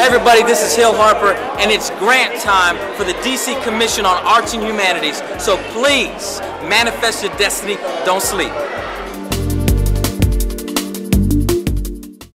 Hey everybody, this is Hill Harper, and it's grant time for the DC Commission on Arts and Humanities. So please, manifest your destiny, don't sleep.